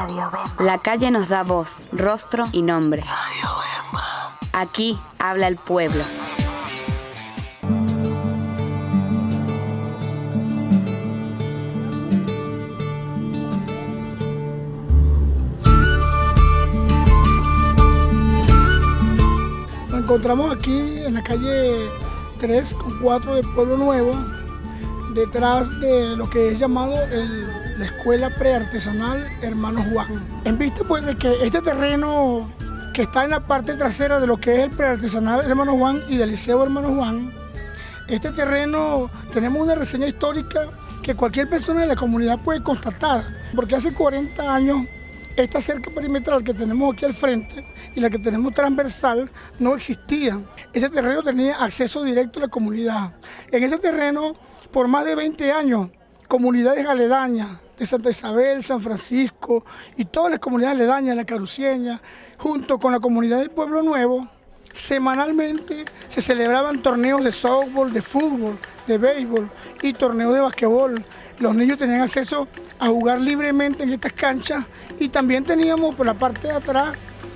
La calle nos da voz, rostro y nombre. Aquí habla el pueblo. Nos encontramos aquí en la calle 3 con 4 de Pueblo Nuevo, detrás de lo que es llamado la Escuela Preartesanal Hermano Juan. En vista pues de que este terreno que está en la parte trasera de lo que es el Preartesanal Hermano Juan y del Liceo Hermano Juan, este terreno tenemos una reseña histórica que cualquier persona de la comunidad puede constatar, porque hace 40 años esta cerca perimetral que tenemos aquí al frente y la que tenemos transversal no existían. Ese terreno tenía acceso directo a la comunidad. En ese terreno, por más de 20 años, comunidades aledañas de Santa Isabel, San Francisco y todas las comunidades aledañas, la Caruceña, junto con la comunidad de Pueblo Nuevo, semanalmente se celebraban torneos de softball, de fútbol, de béisbol y torneos de basquetbol. Los niños tenían acceso a jugar libremente en estas canchas y también teníamos por la parte de atrás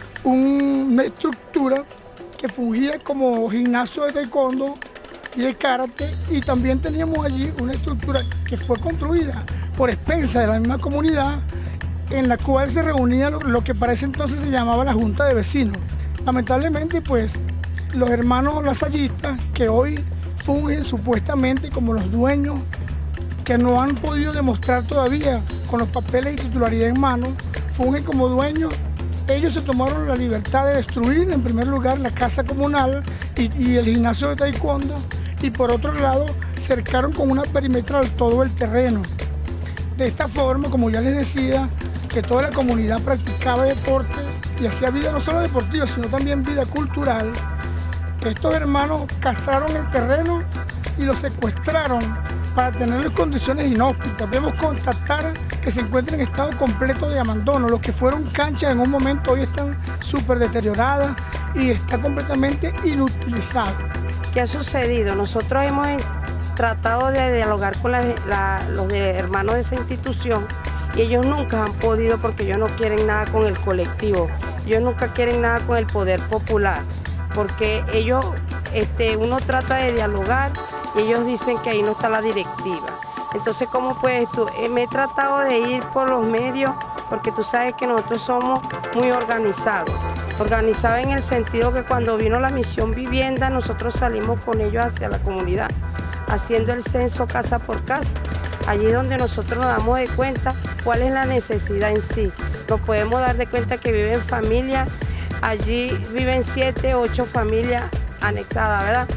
una estructura que fungía como gimnasio de taekwondo y de karate, y también teníamos allí una estructura que fue construida por expensas de la misma comunidad, en la cual se reunía lo que para ese entonces se llamaba la Junta de Vecinos. Lamentablemente pues los hermanos lasallistas, que hoy fungen supuestamente como los dueños, que no han podido demostrar todavía con los papeles y titularidad en mano, fungen como dueños. Ellos se tomaron la libertad de destruir en primer lugar la casa comunal y el gimnasio de taekwondo, y por otro lado cercaron con una perimetral todo el terreno. De esta forma, como ya les decía, que toda la comunidad practicaba deporte y hacía vida no solo deportiva, sino también vida cultural. Estos hermanos castraron el terreno y lo secuestraron para tenerlo en condiciones inhóspitas. Debemos constatar que se encuentra en estado completo de abandono. Los que fueron canchas en un momento hoy están súper deterioradas y está completamente inutilizado. ¿Qué ha sucedido? Nosotros hemos tratado de dialogar con los hermanos de esa institución y ellos nunca han podido, porque ellos no quieren nada con el colectivo, ellos nunca quieren nada con el poder popular, porque ellos, uno trata de dialogar y ellos dicen que ahí no está la directiva. Entonces, ¿cómo puedes tú? Me he tratado de ir por los medios, porque tú sabes que nosotros somos muy organizados. Organizados en el sentido que cuando vino la misión vivienda, nosotros salimos con ellos hacia la comunidad, haciendo el censo casa por casa. Allí donde nosotros nos damos de cuenta cuál es la necesidad en sí. Nos podemos dar de cuenta que viven familias, allí viven 7, 8 familias anexadas, ¿verdad?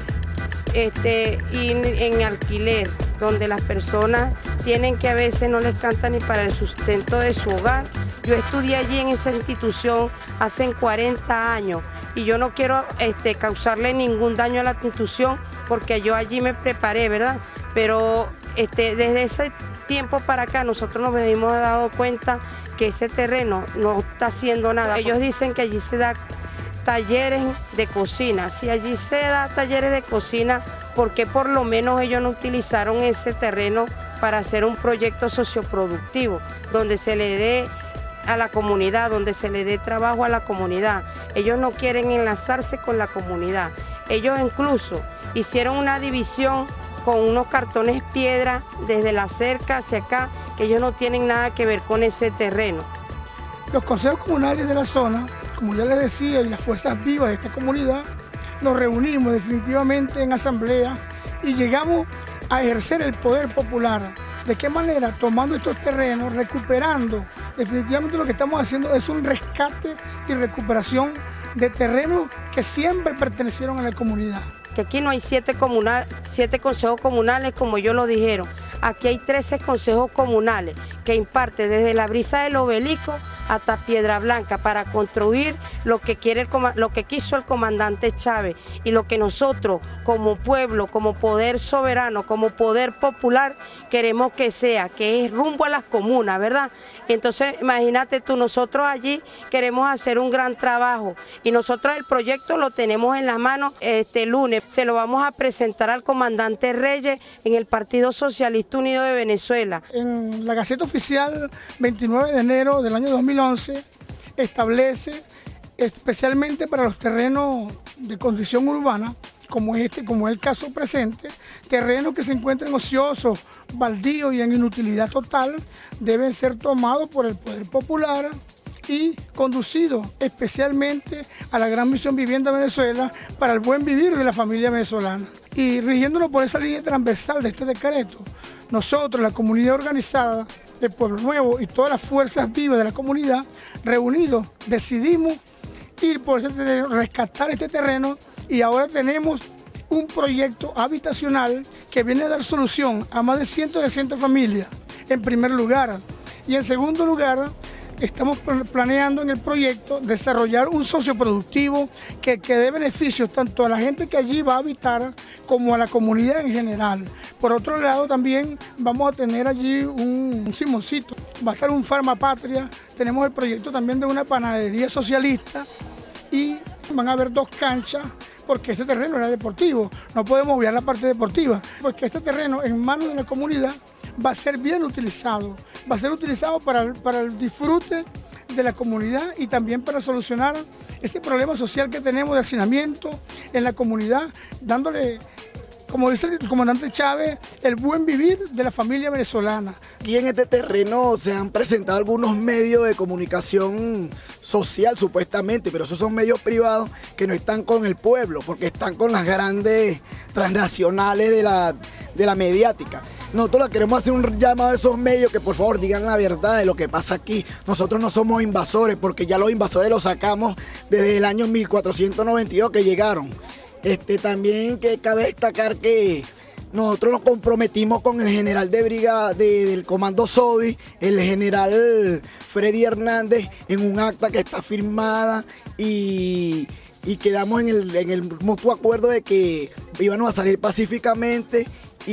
Y en alquiler, donde las personas tienen que a veces no les canta ni para el sustento de su hogar. Yo estudié allí en esa institución hace 40 años y yo no quiero causarle ningún daño a la institución, porque yo allí me preparé, ¿verdad? Pero desde ese tiempo para acá nosotros nos hemos dado cuenta que ese terreno no está haciendo nada. Ellos dicen que allí se da talleres de cocina. Si allí se da talleres de cocina, ¿por qué por lo menos ellos no utilizaron ese terreno para hacer un proyecto socioproductivo donde se le dé a la comunidad, donde se le dé trabajo a la comunidad? Ellos no quieren enlazarse con la comunidad. Ellos incluso hicieron una división con unos cartones piedra desde la cerca hacia acá, que ellos no tienen nada que ver con ese terreno. Los consejos comunales de la zona, como ya les decía, y las fuerzas vivas de esta comunidad, nos reunimos definitivamente en asamblea y llegamos a ejercer el poder popular. ¿De qué manera? Tomando estos terrenos, recuperando. Definitivamente lo que estamos haciendo es un rescate y recuperación de terrenos que siempre pertenecieron a la comunidad. Que aquí no hay 7 consejos comunales como ellos lo dijeron. Aquí hay 13 consejos comunales que imparten desde la brisa del obelisco hasta Piedra Blanca para construir lo que quiso el comandante Chávez y lo que nosotros como pueblo, como poder soberano, como poder popular queremos que sea, que es rumbo a las comunas, ¿verdad? Entonces imagínate tú, nosotros allí queremos hacer un gran trabajo y nosotros el proyecto lo tenemos en las manos. Este lunes se lo vamos a presentar al comandante Reyes en el Partido Socialista Unido de Venezuela. En la Gaceta Oficial 29 de enero del año 2011 establece especialmente para los terrenos de condición urbana, como es el caso presente, terrenos que se encuentran ociosos, baldíos y en inutilidad total, deben ser tomados por el Poder Popular y conducidos especialmente a la Gran Misión Vivienda Venezuela para el buen vivir de la familia venezolana. Y rigiéndonos por esa línea transversal de este decreto, nosotros, la comunidad organizada de Pueblo Nuevo y todas las fuerzas vivas de la comunidad, reunidos, decidimos ir por este terreno, rescatar este terreno, y ahora tenemos un proyecto habitacional que viene a dar solución a más de 160 familias, en primer lugar. Y en segundo lugar, estamos planeando en el proyecto desarrollar un socioproductivo que dé beneficios tanto a la gente que allí va a habitar como a la comunidad en general. Por otro lado, también vamos a tener allí un Simoncito, va a estar un Farmapatria, tenemos el proyecto también de una panadería socialista y van a haber 2 canchas porque este terreno era deportivo, no podemos obviar la parte deportiva, porque este terreno en manos de la comunidad va a ser bien utilizado, va a ser utilizado para el disfrute de la comunidad y también para solucionar ese problema social que tenemos de hacinamiento en la comunidad, dándole, como dice el comandante Chávez, el buen vivir de la familia venezolana. Aquí en este terreno se han presentado algunos medios de comunicación social supuestamente, pero esos son medios privados que no están con el pueblo, porque están con las grandes transnacionales de la mediática. Nosotros le queremos hacer un llamado a esos medios que por favor digan la verdad de lo que pasa aquí. Nosotros no somos invasores, porque ya los invasores los sacamos desde el año 1492 que llegaron. También que cabe destacar que nosotros nos comprometimos con el general de brigada del comando SODI, el general Freddy Hernández, en un acta que está firmada y quedamos en el mutuo acuerdo de que íbamos a salir pacíficamente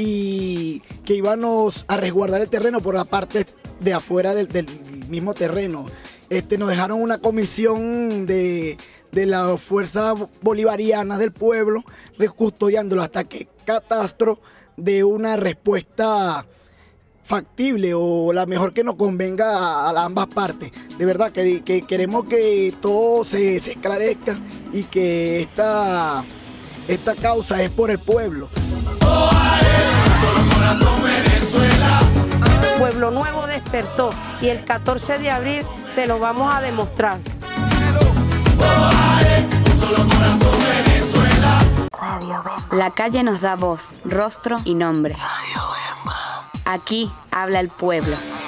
y que íbamos a resguardar el terreno por la parte de afuera del mismo terreno. Nos dejaron una comisión de las fuerzas bolivarianas del pueblo, custodiándolo hasta que Catastro dé una respuesta factible o la mejor que nos convenga a ambas partes. De verdad que queremos que todo se esclarezca y que esta causa es por el pueblo. Pueblo Nuevo despertó y el 14 de abril se lo vamos a demostrar. La calle nos da voz, rostro y nombre. Aquí habla el pueblo.